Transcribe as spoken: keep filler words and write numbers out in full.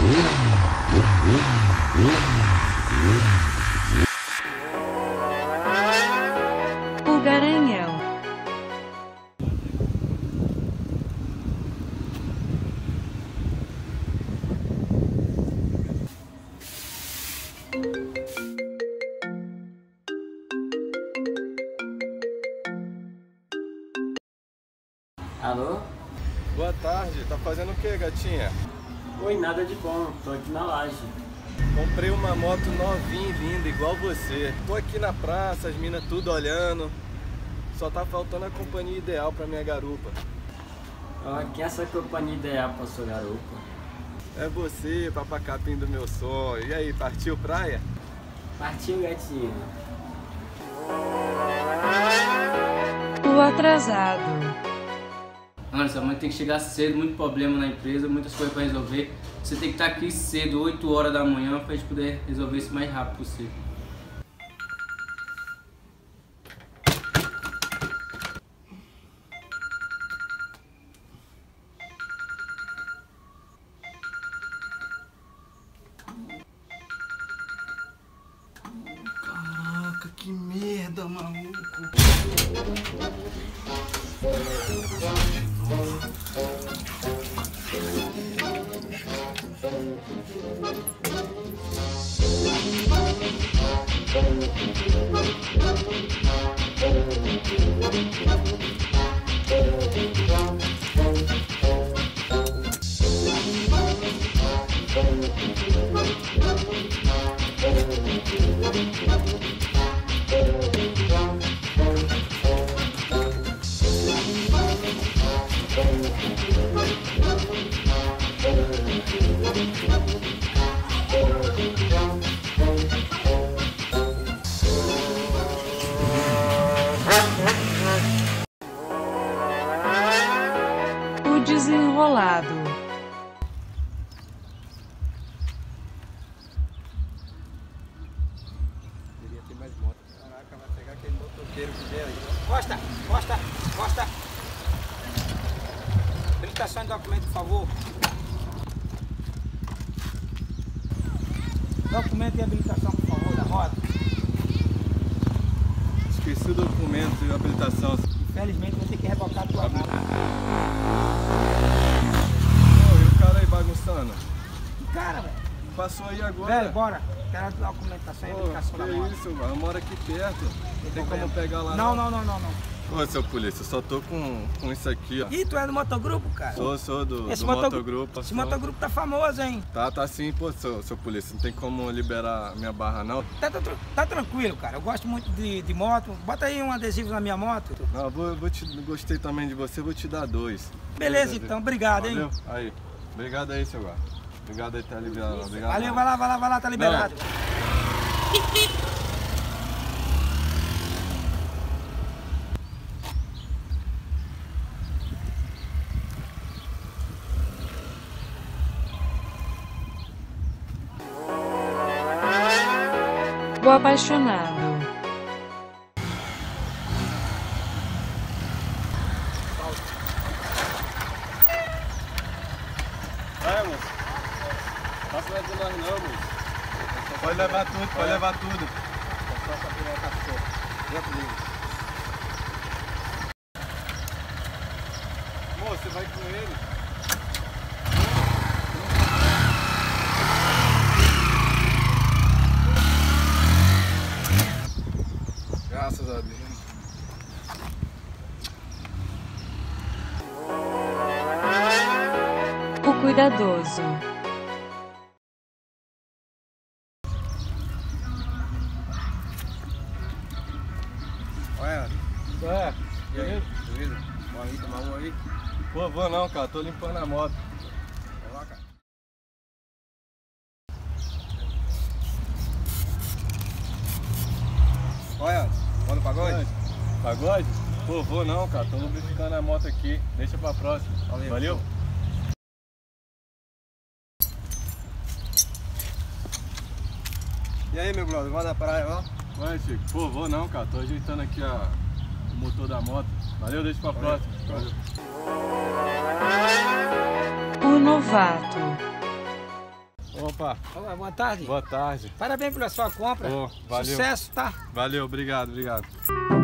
O Garanhão. Alô? Boa tarde, tá fazendo o que, gatinha? Oi, nada de bom, tô aqui na laje. Comprei uma moto novinha e linda, igual você. Tô aqui na praça, as minas tudo olhando. Só tá faltando a companhia ideal pra minha garupa. Ah, quem é essa companhia ideal pra sua garupa? É você, papacapim do meu sonho. E aí, partiu praia? Partiu, gatinho. O atrasado. Mano, sua mãe tem que chegar cedo, muito problema na empresa, muitas coisas pra resolver. Você tem que estar aqui cedo, oito horas da manhã, pra gente poder resolver isso o mais rápido possível. Caraca, que merda, maluco. O desenrolado. Deveria ter mais moto. Caraca, vai pegar aquele motoqueiro que veio aí. Costa, Costa, Costa. Habilitação de documento, por favor. Documento de habilitação, por favor, da moto. Esqueci o documento de habilitação. Infelizmente, vou ter que rebocar a tua moto. Ô, e o cara aí bagunçando? Cara, velho. Passou aí agora. Velho, bora. Quero a documentação e Ô, habilitação da que moto. isso, mano? Eu moro aqui perto. Não tem como pegar lá. Não, não, não, não, não. Ô, seu polícia, eu só tô com, com isso aqui, ó. Ih, tu é do motogrupo, cara? Sou, sou do, Esse do moto- motogrupo. Esse sou. motogrupo tá famoso, hein? Tá, tá sim, pô, seu, seu polícia. Não tem como liberar minha barra, não. Tá, tá, tá tranquilo, cara. Eu gosto muito de, de moto. Bota aí um adesivo na minha moto. Não, eu vou, eu vou te, gostei também de você, vou te dar dois. Beleza, Dois, então. Obrigado, hein? Valeu? Aí. Obrigado aí, seu guarda. Obrigado aí por ter liberado. Obrigado. Valeu, vai lá, vai lá, vai lá, tá liberado. O apaixonado. Vai, moço. Passa mais de nós não, moço. Pode levar tudo, pode levar tudo. Só pra pegar o cachorro. Já comigo. Moço, você vai com ele? Graças a Deus. O cuidadoso. Olha, é, beleza? Beleza? Bora aí, tomar um aí. Pô, vou não, cara, tô limpando a moto. Vai lá, cara. Olha, bora no pagode? Pagode? Pô, vou não, cara, tô lubrificando a moto aqui. Deixa pra próxima. Valeu. Valeu? E aí, meu brother, vai na praia, ó? Ué, Chico, pô, vou não, cara, tô ajeitando aqui a, o motor da moto. Valeu, deixa pra Valeu. próxima. Valeu. O novato. Opa, Olá, boa tarde. boa tarde. Parabéns pela sua compra. Ô, valeu. Sucesso, tá? Valeu, obrigado, obrigado.